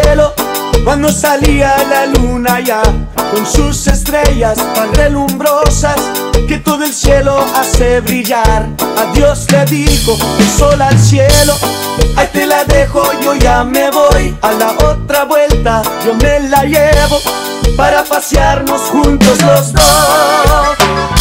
cielo cuando salía la luna ya, con sus estrellas tan relumbrosas que todo el cielo hace brillar. A Dios le dijo el sol al cielo: ahí te la dejo, yo ya me voy. A la otra vuelta yo me la llevo para pasearnos juntos los dos.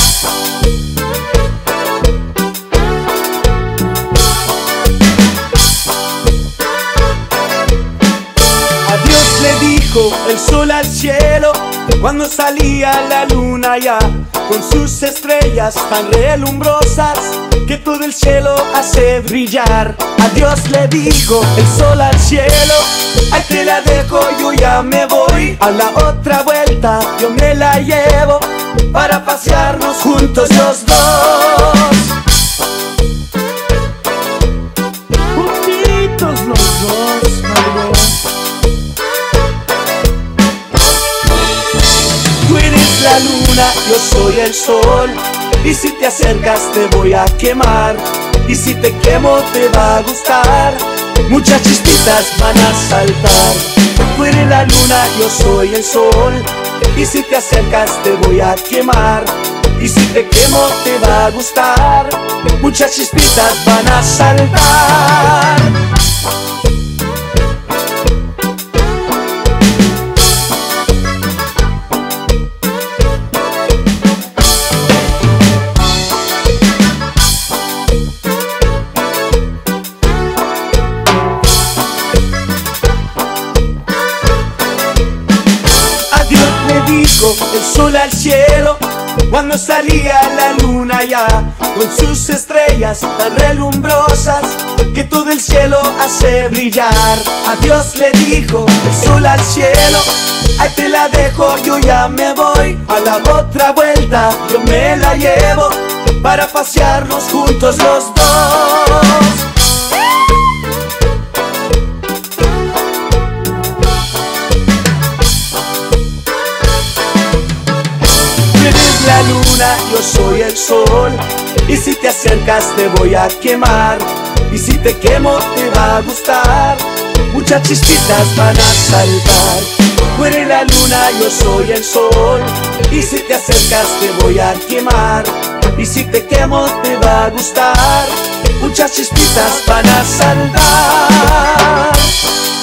Dijo el sol al cielo cuando salía la luna ya, con sus estrellas tan relumbrosas que todo el cielo hace brillar. A Dios le dijo el sol al cielo: ahí te la dejo, yo ya me voy. A la otra vuelta yo me la llevo para pasearnos juntos los dos. Juntitos los dos, amor. La luna, yo soy el sol, y si te acercas te voy a quemar, y si te quemo te va a gustar, muchas chispitas van a saltar. Tú eres la luna, yo soy el sol, y si te acercas te voy a quemar, y si te quemo te va a gustar, muchas chispitas van a saltar. Dijo el sol al cielo cuando salía la luna ya, con sus estrellas tan relumbrosas que todo el cielo hace brillar. A Dios le dijo el sol al cielo: ahí te la dejo, yo ya me voy. A la otra vuelta yo me la llevo para pasearnos juntos los dos. La luna, yo soy el sol, y si te acercas te voy a quemar, y si te quemo te va a gustar, muchas chispitas van a saltar. Tú eres la luna, yo soy el sol, y si te acercas te voy a quemar, y si te quemo te va a gustar, muchas chispitas van a saltar.